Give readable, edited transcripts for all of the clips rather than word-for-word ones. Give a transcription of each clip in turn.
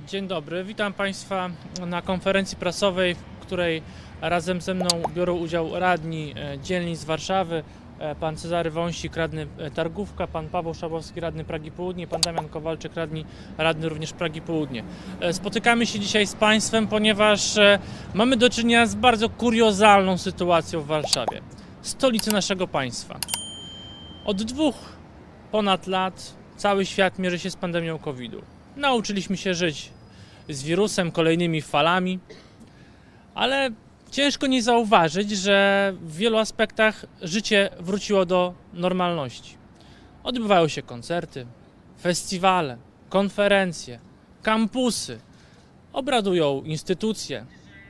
Dzień dobry, witam Państwa na konferencji prasowej, w której razem ze mną biorą udział radni dzielnic z Warszawy, pan Cezary Wąsik, radny Targówka, pan Paweł Szabowski, radny Pragi Południe, pan Damian Kowalczyk, radny również Pragi Południe. Spotykamy się dzisiaj z Państwem, ponieważ mamy do czynienia z bardzo kuriozalną sytuacją w Warszawie, stolicy naszego państwa. Od ponad lat cały świat mierzy się z pandemią COVID-u. Nauczyliśmy się żyć z wirusem, kolejnymi falami, ale ciężko nie zauważyć, że w wielu aspektach życie wróciło do normalności. Odbywają się koncerty, festiwale, konferencje, kampusy, obradują instytucje.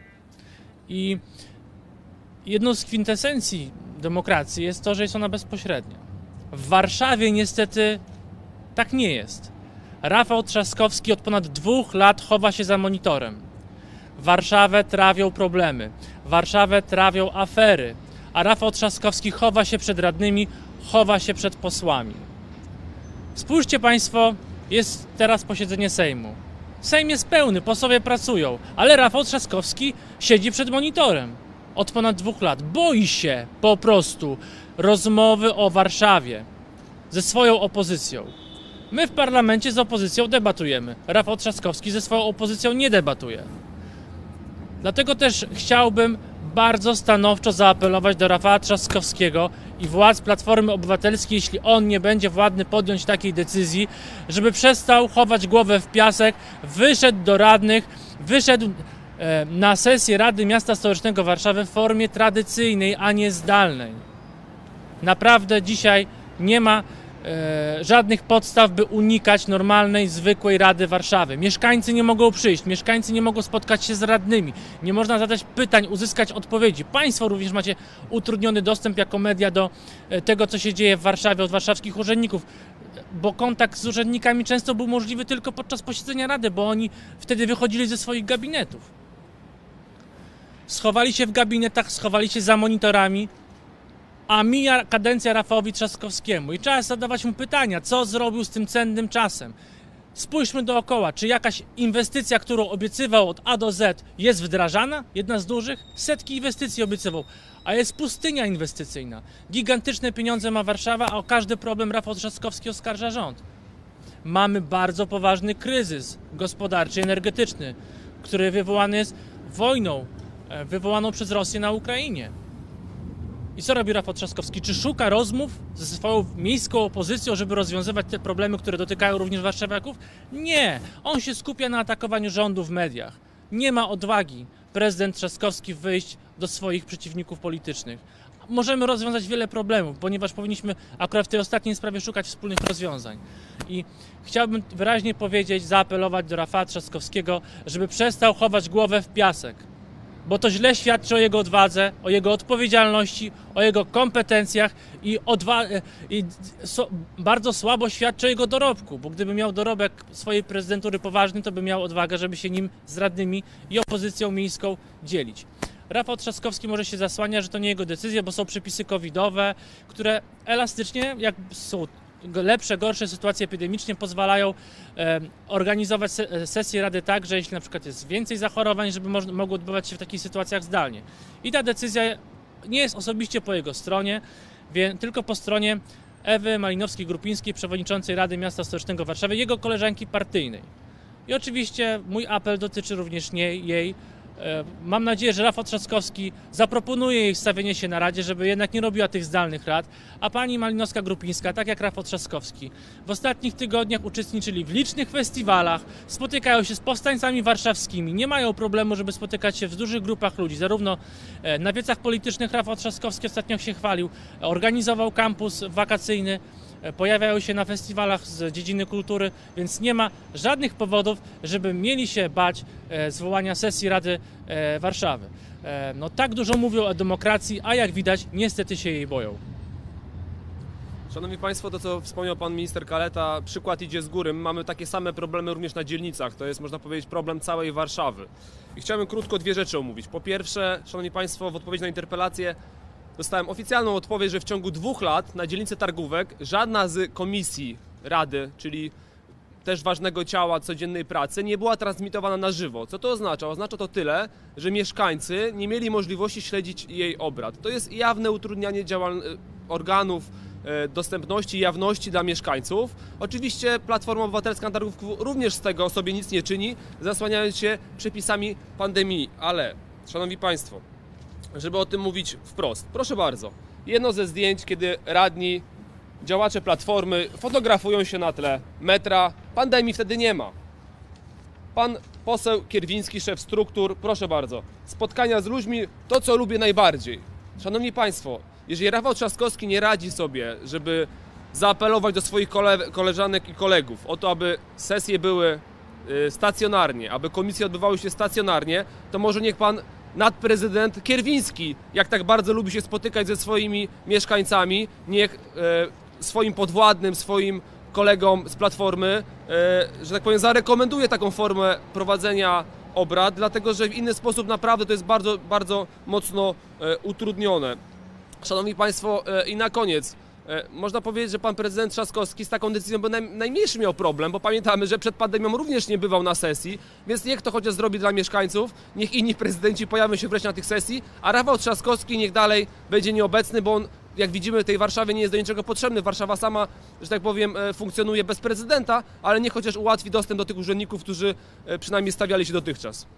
I jedną z kwintesencji demokracji jest to, że jest ona bezpośrednia. W Warszawie niestety tak nie jest. Rafał Trzaskowski od ponad 2 lat chowa się za monitorem. Warszawę trawią problemy, Warszawę trawią afery, a Rafał Trzaskowski chowa się przed radnymi, chowa się przed posłami. Spójrzcie Państwo, jest teraz posiedzenie Sejmu. Sejm jest pełny, posłowie pracują, ale Rafał Trzaskowski siedzi przed monitorem od ponad 2 lat. Boi się po prostu rozmowy o Warszawie ze swoją opozycją. My w parlamencie z opozycją debatujemy. Rafał Trzaskowski ze swoją opozycją nie debatuje. Dlatego też chciałbym bardzo stanowczo zaapelować do Rafała Trzaskowskiego i władz Platformy Obywatelskiej, jeśli on nie będzie władny podjąć takiej decyzji, żeby przestał chować głowę w piasek, wyszedł do radnych, wyszedł na sesję Rady Miasta Stołecznego Warszawy w formie tradycyjnej, a nie zdalnej. Naprawdę dzisiaj nie ma żadnych podstaw, by unikać normalnej, zwykłej Rady Warszawy. Mieszkańcy nie mogą przyjść, mieszkańcy nie mogą spotkać się z radnymi, nie można zadać pytań, uzyskać odpowiedzi. Państwo również macie utrudniony dostęp jako media do tego, co się dzieje w Warszawie od warszawskich urzędników, bo kontakt z urzędnikami często był możliwy tylko podczas posiedzenia Rady, bo oni wtedy wychodzili ze swoich gabinetów. Schowali się w gabinetach, schowali się za monitorami, a mija kadencja Rafałowi Trzaskowskiemu i trzeba zadawać mu pytania, co zrobił z tym cennym czasem. Spójrzmy dookoła, czy jakaś inwestycja, którą obiecywał od A do Z, jest wdrażana? Jedna z dużych? Setki inwestycji obiecywał, a jest pustynia inwestycyjna. Gigantyczne pieniądze ma Warszawa, a o każdy problem Rafał Trzaskowski oskarża rząd. Mamy bardzo poważny kryzys gospodarczy, energetyczny, który wywołany jest wojną wywołaną przez Rosję na Ukrainie. I co robi Rafał Trzaskowski? Czy szuka rozmów ze swoją miejską opozycją, żeby rozwiązywać te problemy, które dotykają również warszawiaków? Nie! On się skupia na atakowaniu rządu w mediach. Nie ma odwagi prezydent Trzaskowski wyjść do swoich przeciwników politycznych. Możemy rozwiązać wiele problemów, ponieważ powinniśmy akurat w tej ostatniej sprawie szukać wspólnych rozwiązań. I chciałbym wyraźnie powiedzieć, zaapelować do Rafała Trzaskowskiego, żeby przestał chować głowę w piasek. Bo to źle świadczy o jego odwadze, o jego odpowiedzialności, o jego kompetencjach i bardzo słabo świadczy o jego dorobku, bo gdyby miał dorobek swojej prezydentury poważny, to by miał odwagę, żeby się nim z radnymi i opozycją miejską dzielić. Rafał Trzaskowski może się zasłania, że to nie jego decyzja, bo są przepisy covidowe, które elastycznie, jak są lepsze, gorsze sytuacje epidemiczne, pozwalają organizować sesję Rady tak, że jeśli na przykład jest więcej zachorowań, żeby mogło odbywać się w takich sytuacjach zdalnie. I ta decyzja nie jest osobiście po jego stronie, tylko po stronie Ewy Malinowskiej-Grupińskiej, przewodniczącej Rady Miasta Stołecznego Warszawy, jego koleżanki partyjnej. I oczywiście mój apel dotyczy również jej. Mam nadzieję, że Rafał Trzaskowski zaproponuje jej stawienie się na Radzie, żeby jednak nie robiła tych zdalnych rad, a pani Malinowska-Grupińska, tak jak Rafał Trzaskowski, w ostatnich tygodniach uczestniczyli w licznych festiwalach, spotykają się z powstańcami warszawskimi, nie mają problemu, żeby spotykać się w dużych grupach ludzi, zarówno na wiecach politycznych Rafał Trzaskowski ostatnio się chwalił, organizował kampus wakacyjny, pojawiają się na festiwalach z dziedziny kultury, więc nie ma żadnych powodów, żeby mieli się bać zwołania sesji Rady Warszawy. No tak dużo mówią o demokracji, a jak widać niestety się jej boją. Szanowni Państwo, to co wspomniał Pan Minister Kaleta, przykład idzie z góry. Mamy takie same problemy również na dzielnicach. To jest, można powiedzieć, problem całej Warszawy. I chciałbym krótko 2 rzeczy omówić. Po pierwsze, Szanowni Państwo, w odpowiedzi na interpelację dostałem oficjalną odpowiedź, że w ciągu 2 lat na dzielnicy Targówek żadna z komisji Rady, czyli też ważnego ciała codziennej pracy, nie była transmitowana na żywo. Co to oznacza? Oznacza to tyle, że mieszkańcy nie mieli możliwości śledzić jej obrad. To jest jawne utrudnianie organów dostępności i jawności dla mieszkańców. Oczywiście Platforma Obywatelska na Targówku również z tego sobie nic nie czyni, zasłaniając się przepisami pandemii. Ale, szanowni państwo, żeby o tym mówić wprost, proszę bardzo, jedno ze zdjęć, kiedy radni, działacze Platformy fotografują się na tle metra, pandemii wtedy nie ma. Pan poseł Kierwiński, szef struktur, proszę bardzo, spotkania z ludźmi, to co lubię najbardziej. Szanowni państwo, jeżeli Rafał Trzaskowski nie radzi sobie, żeby zaapelować do swoich koleżanek i kolegów o to, aby sesje były stacjonarnie, aby komisje odbywały się stacjonarnie, to może niech pan nadprezydent Kierwiński, jak tak bardzo lubi się spotykać ze swoimi mieszkańcami, niech swoim podwładnym, swoim kolegom z Platformy, że tak powiem, zarekomenduje taką formę prowadzenia obrad, dlatego że w inny sposób naprawdę to jest bardzo, bardzo mocno utrudnione. Szanowni państwo, i na koniec, można powiedzieć, że pan prezydent Trzaskowski z taką decyzją by najmniejszy miał problem, bo pamiętamy, że przed pandemią również nie bywał na sesji, więc niech to chociaż zrobi dla mieszkańców, niech inni prezydenci pojawią się wreszcie na tych sesji, a Rafał Trzaskowski niech dalej będzie nieobecny, bo on, jak widzimy, tej Warszawie nie jest do niczego potrzebny. Warszawa sama, że tak powiem, funkcjonuje bez prezydenta, ale niech chociaż ułatwi dostęp do tych urzędników, którzy przynajmniej stawiali się dotychczas.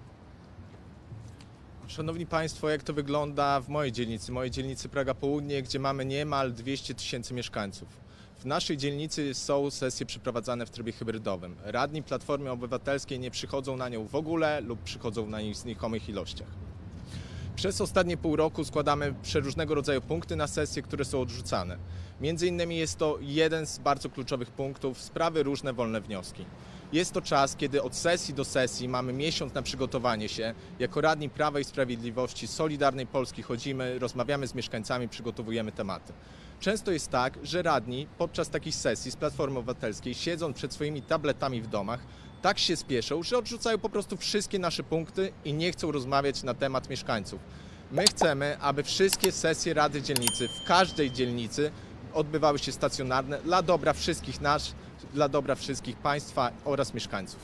Szanowni Państwo, jak to wygląda w mojej dzielnicy Praga Południe, gdzie mamy niemal 200 000 mieszkańców. W naszej dzielnicy są sesje przeprowadzane w trybie hybrydowym. Radni Platformy Obywatelskiej nie przychodzą na nią w ogóle lub przychodzą na nią w znikomych ilościach. Przez ostatnie pół roku składamy przeróżnego rodzaju punkty na sesje, które są odrzucane. Między innymi jest to jeden z bardzo kluczowych punktów, sprawy różne wolne wnioski. Jest to czas, kiedy od sesji do sesji mamy miesiąc na przygotowanie się. Jako radni Prawa i Sprawiedliwości, Solidarnej Polski chodzimy, rozmawiamy z mieszkańcami, przygotowujemy tematy. Często jest tak, że radni podczas takich sesji z Platformy Obywatelskiej, siedząc przed swoimi tabletami w domach, tak się spieszą, że odrzucają po prostu wszystkie nasze punkty i nie chcą rozmawiać na temat mieszkańców. My chcemy, aby wszystkie sesje Rady Dzielnicy w każdej dzielnicy odbywały się stacjonarne dla dobra wszystkich nas, dla dobra wszystkich państwa oraz mieszkańców.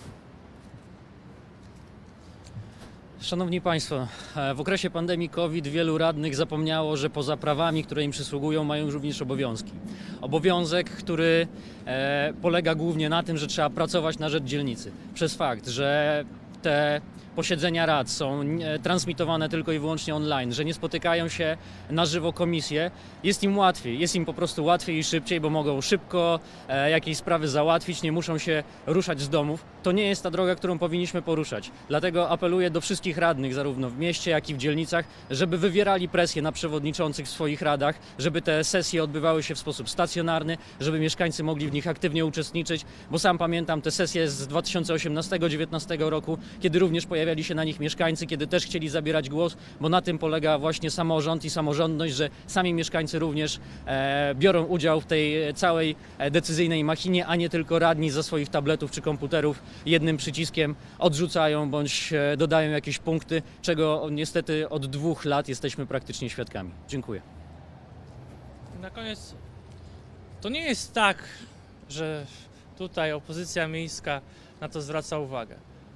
Szanowni Państwo, w okresie pandemii COVID wielu radnych zapomniało, że poza prawami, które im przysługują, mają również obowiązki. Obowiązek, który polega głównie na tym, że trzeba pracować na rzecz dzielnicy. Przez fakt, że te posiedzenia rad są transmitowane tylko i wyłącznie online, że nie spotykają się na żywo komisje, jest im łatwiej, jest im po prostu łatwiej i szybciej, bo mogą szybko jakieś sprawy załatwić, nie muszą się ruszać z domów. To nie jest ta droga, którą powinniśmy poruszać. Dlatego apeluję do wszystkich radnych, zarówno w mieście, jak i w dzielnicach, żeby wywierali presję na przewodniczących w swoich radach, żeby te sesje odbywały się w sposób stacjonarny, żeby mieszkańcy mogli w nich aktywnie uczestniczyć, bo sam pamiętam te sesje z 2018-2019 roku, kiedy również pojawiali się na nich mieszkańcy, kiedy też chcieli zabierać głos, bo na tym polega właśnie samorząd i samorządność, że sami mieszkańcy również biorą udział w tej całej decyzyjnej machinie, a nie tylko radni ze swoich tabletów czy komputerów jednym przyciskiem odrzucają bądź dodają jakieś punkty, czego niestety od 2 lat jesteśmy praktycznie świadkami. Dziękuję. Na koniec, to nie jest tak, że tutaj opozycja miejska na to zwraca uwagę.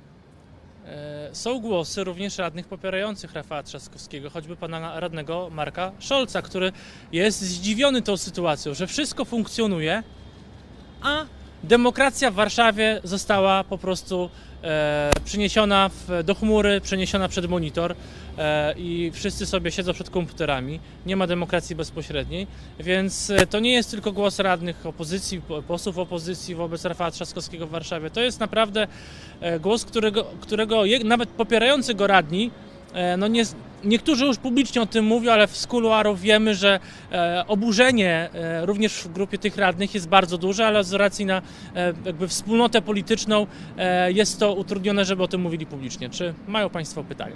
Są głosy również radnych popierających Rafała Trzaskowskiego, choćby pana radnego Marka Scholza, który jest zdziwiony tą sytuacją, że wszystko funkcjonuje, a demokracja w Warszawie została po prostu przeniesiona do chmury, przeniesiona przed monitor i wszyscy sobie siedzą przed komputerami. Nie ma demokracji bezpośredniej, więc to nie jest tylko głos radnych opozycji, posłów opozycji wobec Rafała Trzaskowskiego w Warszawie. To jest naprawdę głos, którego nawet popierający go radni, no niektórzy już publicznie o tym mówią, ale z kuluarów wiemy, że oburzenie również w grupie tych radnych jest bardzo duże, ale z racji na jakby wspólnotę polityczną jest to utrudnione, żeby o tym mówili publicznie. Czy mają Państwo pytania?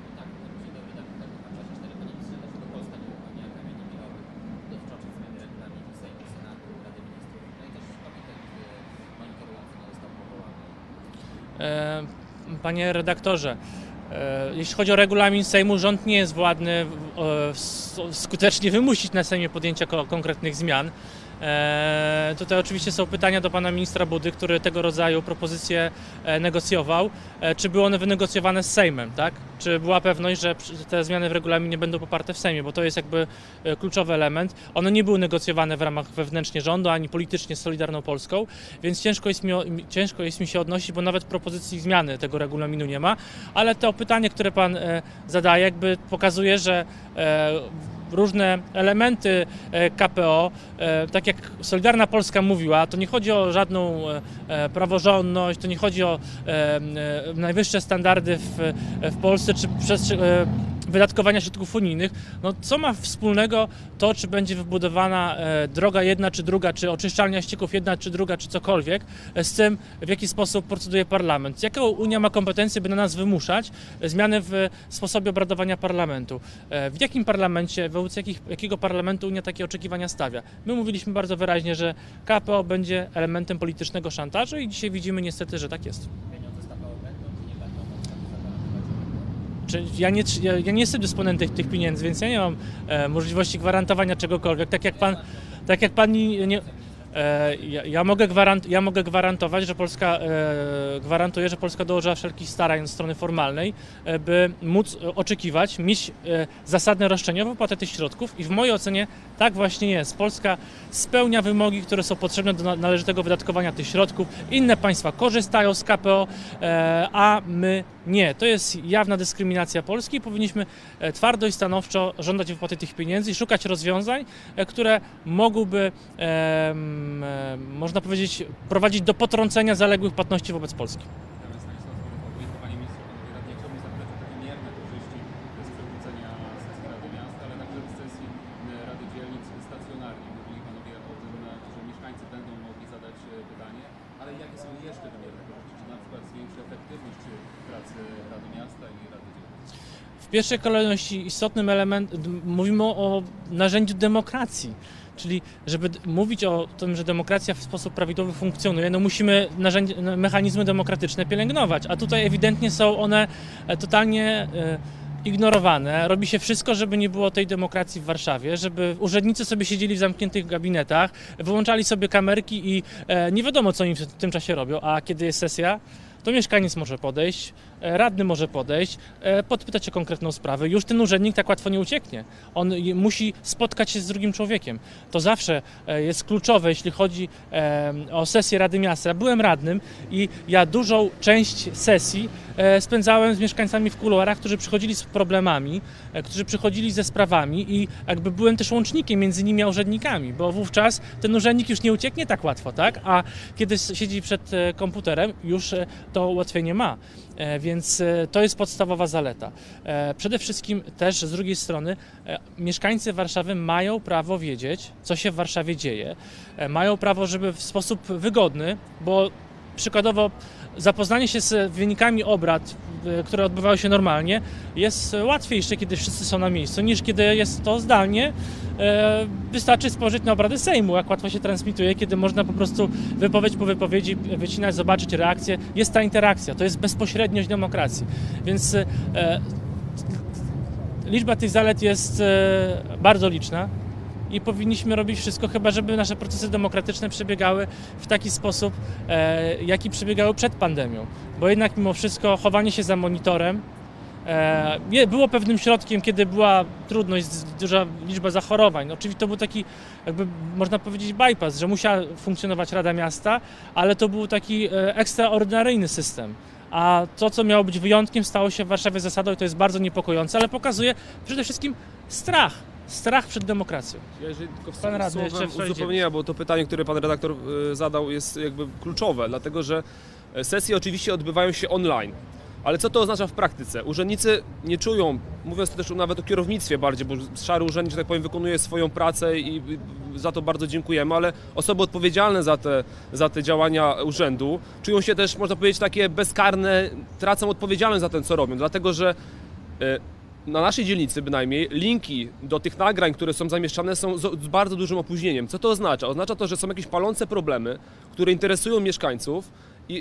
Panie redaktorze, jeśli chodzi o regulamin Sejmu, rząd nie jest władny skutecznie wymusić na Sejmie podjęcia konkretnych zmian. Tutaj oczywiście są pytania do pana ministra Budy, który tego rodzaju propozycje negocjował. Czy były one wynegocjowane z Sejmem, tak? Czy była pewność, że te zmiany w regulaminie będą poparte w Sejmie, bo to jest jakby kluczowy element. One nie były negocjowane w ramach wewnętrznie rządu, ani politycznie z Solidarną Polską, więc ciężko jest mi się odnosić, bo nawet propozycji zmiany tego regulaminu nie ma, ale to pytanie, które pan zadaje, jakby pokazuje, że różne elementy KPO, tak jak Solidarna Polska mówiła, to nie chodzi o żadną praworządność, to nie chodzi o najwyższe standardy w Polsce, czy wydatkowania środków unijnych. No, co ma wspólnego to, czy będzie wybudowana droga jedna czy druga, czy oczyszczalnia ścieków jedna czy druga, czy cokolwiek, z tym, w jaki sposób proceduje parlament. Jaką Unia ma kompetencje, by na nas wymuszać zmiany w sposobie obradowania parlamentu? W jakim parlamencie, wobec jakiego parlamentu Unia takie oczekiwania stawia? My mówiliśmy bardzo wyraźnie, że KPO będzie elementem politycznego szantażu i dzisiaj widzimy niestety, że tak jest. Ja nie jestem dysponentem tych pieniędzy, więc ja nie mam możliwości gwarantowania czegokolwiek. Tak jak pan nie ja mogę gwarantować, że Polska gwarantuje, że Polska dołożyła wszelkich starań od strony formalnej, by móc oczekiwać, mieć zasadne roszczeniowe wypłatę tych środków i w mojej ocenie tak właśnie jest. Polska spełnia wymogi, które są potrzebne do należytego wydatkowania tych środków. Inne państwa korzystają z KPO, a my nie. To jest jawna dyskryminacja Polski i powinniśmy twardo i stanowczo żądać wypłaty tych pieniędzy i szukać rozwiązań, które mogłyby można powiedzieć, prowadzić do potrącenia zaległych płatności wobec Polski. Panie ministrze, panowie radni, chciałbym zapytać o wymierne korzyści z przywrócenia sesji Rady Miasta, ale także z sesji Rady Dzielnic stacjonarnie. Mówili panowie o tym, że mieszkańcy będą mogli zadać pytanie, ale jakie są jeszcze wymierne korzyści? Czy na przykład zwiększy efektywność pracy Rady Miasta i Rady Dzielnic? W pierwszej kolejności istotnym elementem, mówimy o narzędziu demokracji. Czyli żeby mówić o tym, że demokracja w sposób prawidłowy funkcjonuje, no musimy mechanizmy demokratyczne pielęgnować, a tutaj ewidentnie są one totalnie ignorowane. Robi się wszystko, żeby nie było tej demokracji w Warszawie, żeby urzędnicy sobie siedzieli w zamkniętych gabinetach, wyłączali sobie kamerki i nie wiadomo, co oni w tym czasie robią, a kiedy jest sesja, to mieszkaniec może podejść, radny może podejść, podpytać o konkretną sprawę. Już ten urzędnik tak łatwo nie ucieknie. On musi spotkać się z drugim człowiekiem. To zawsze jest kluczowe, jeśli chodzi o sesję Rady Miasta. Ja byłem radnym i ja dużą część sesji spędzałem z mieszkańcami w kuluarach, którzy przychodzili z problemami, którzy przychodzili ze sprawami i jakby byłem też łącznikiem między nimi a urzędnikami, bo wówczas ten urzędnik już nie ucieknie tak łatwo, tak? A kiedy siedzi przed komputerem, już to ułatwienie ma. Więc to jest podstawowa zaleta. Przede wszystkim też z drugiej strony mieszkańcy Warszawy mają prawo wiedzieć, co się w Warszawie dzieje. Mają prawo, żeby w sposób wygodny, bo przykładowo zapoznanie się z wynikami obrad, które odbywały się normalnie, jest łatwiejsze, kiedy wszyscy są na miejscu, niż kiedy jest to zdalnie. Wystarczy spojrzeć na obrady Sejmu, jak łatwo się transmituje, kiedy można po prostu wypowiedź po wypowiedzi wycinać, zobaczyć reakcję. Jest ta interakcja, to jest bezpośredniość demokracji. Więc liczba tych zalet jest bardzo liczna i powinniśmy robić wszystko, chyba żeby nasze procesy demokratyczne przebiegały w taki sposób, jaki przebiegały przed pandemią. Bo jednak mimo wszystko chowanie się za monitorem było pewnym środkiem, kiedy była trudność, duża liczba zachorowań. Oczywiście to był taki, jakby można powiedzieć, bypass, że musiała funkcjonować Rada Miasta, ale to był taki ekstraordynaryjny system. A to, co miało być wyjątkiem, stało się w Warszawie zasadą i to jest bardzo niepokojące, ale pokazuje przede wszystkim strach przed demokracją. Ja jeżeli tylko Pan radny jeszcze uzupełnienia, bo to pytanie, które pan redaktor zadał, jest jakby kluczowe, dlatego że sesje oczywiście odbywają się online. Ale co to oznacza w praktyce? Urzędnicy nie czują, mówiąc też nawet o kierownictwie bardziej, bo szary urzędnik, że tak powiem, wykonuje swoją pracę i za to bardzo dziękujemy, ale osoby odpowiedzialne za te działania urzędu czują się też, można powiedzieć, takie bezkarne, tracą odpowiedzialność za to, co robią, dlatego że na naszej dzielnicy bynajmniej linki do tych nagrań, które są zamieszczane, są z bardzo dużym opóźnieniem. Co to oznacza? Oznacza to, że są jakieś palące problemy, które interesują mieszkańców i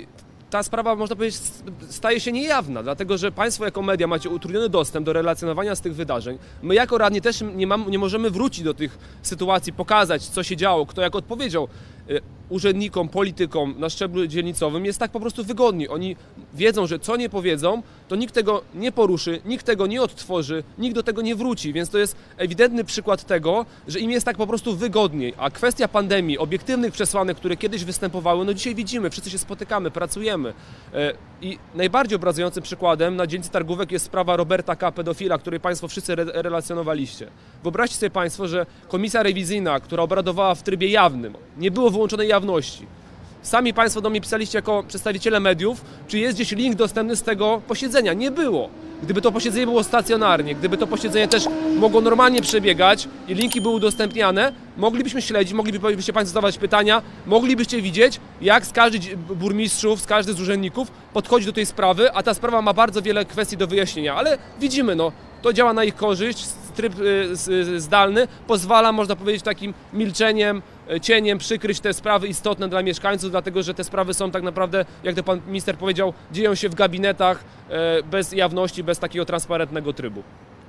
ta sprawa, można powiedzieć, staje się niejawna, dlatego że Państwo jako media macie utrudniony dostęp do relacjonowania z tych wydarzeń. My jako radni też nie możemy wrócić do tych sytuacji, pokazać, co się działo, kto jak odpowiedział. Urzędnikom, politykom na szczeblu dzielnicowym jest tak po prostu wygodniej. Oni wiedzą, że co nie powiedzą, to nikt tego nie poruszy, nikt tego nie odtworzy, nikt do tego nie wróci, więc to jest ewidentny przykład tego, że im jest tak po prostu wygodniej. A kwestia pandemii, obiektywnych przesłanek, które kiedyś występowały, no dzisiaj widzimy, wszyscy się spotykamy, pracujemy. I najbardziej obrazującym przykładem na dzielnicy Targówek jest sprawa Roberta K., pedofila, której Państwo wszyscy relacjonowaliście. Wyobraźcie sobie Państwo, że komisja rewizyjna, która obradowała w trybie jawnym, nie było wyłączonej jawności. Sami Państwo do mnie pisaliście jako przedstawiciele mediów, czy jest gdzieś link dostępny z tego posiedzenia. Nie było. Gdyby to posiedzenie było stacjonarnie, gdyby to posiedzenie też mogło normalnie przebiegać i linki były udostępniane, moglibyśmy śledzić, moglibyście Państwo zadawać pytania, moglibyście widzieć, jak z każdy burmistrzów, z każdy z urzędników podchodzi do tej sprawy, a ta sprawa ma bardzo wiele kwestii do wyjaśnienia. Ale widzimy, no, to działa na ich korzyść, tryb zdalny pozwala, można powiedzieć, takim milczeniem, cieniem przykryć te sprawy istotne dla mieszkańców, dlatego że te sprawy są tak naprawdę, jak to pan minister powiedział, dzieją się w gabinetach bez jawności, bez takiego transparentnego trybu.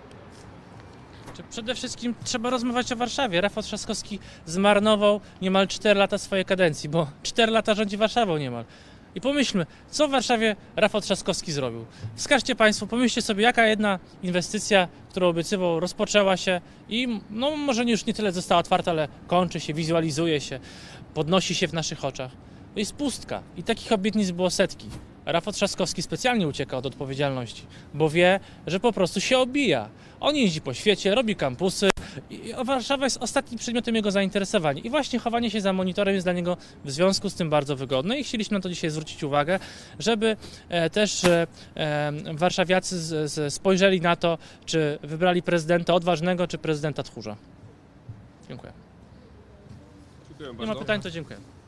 Przede wszystkim trzeba rozmawiać o Warszawie. Rafał Trzaskowski zmarnował niemal 4 lata swojej kadencji, bo 4 lata rządzi Warszawą niemal. I pomyślmy, co w Warszawie Rafał Trzaskowski zrobił. Wskażcie Państwo, pomyślcie sobie, jaka jedna inwestycja, którą obiecywał, rozpoczęła się i no, może już nie tyle została otwarta, ale kończy się, wizualizuje się, podnosi się w naszych oczach. To jest pustka i takich obietnic było setki. Rafał Trzaskowski specjalnie ucieka od odpowiedzialności, bo wie, że po prostu się obija. On jeździ po świecie, robi kampusy i Warszawa jest ostatnim przedmiotem jego zainteresowania. I właśnie chowanie się za monitorem jest dla niego w związku z tym bardzo wygodne i chcieliśmy na to dzisiaj zwrócić uwagę, żeby też warszawiacy spojrzeli na to, czy wybrali prezydenta odważnego, czy prezydenta tchórza. Dziękuję. Dziękuję Nie bardzo. ma pytań, to dziękuję.